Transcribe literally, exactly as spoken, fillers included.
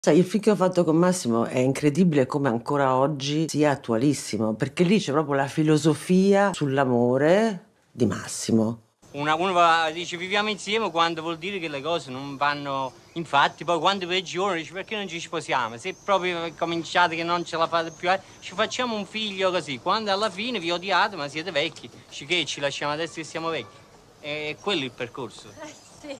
Sai, il film che ho fatto con Massimo è incredibile come ancora oggi sia attualissimo, perché lì c'è proprio la filosofia sull'amore di Massimo. Una, uno va, dice viviamo insieme quando vuol dire che le cose non vanno. Infatti, poi quando peggiorano dice perché non ci sposiamo? Se proprio cominciate che non ce la fate più, eh, ci facciamo un figlio così. Quando alla fine vi odiate, ma siete vecchi, dice che ci lasciamo adesso che siamo vecchi. E quello è il percorso.